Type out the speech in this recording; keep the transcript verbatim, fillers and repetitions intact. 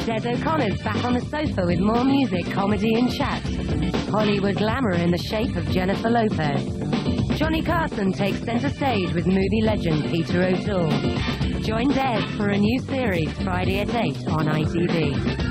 Des O'Connor's back on the sofa with more music, comedy and chat. Hollywood glamour in the shape of Jennifer Lopez. Johnny Carson takes center stage with movie legend Peter O'Toole. Join Des for a new series Friday at eight on I T V.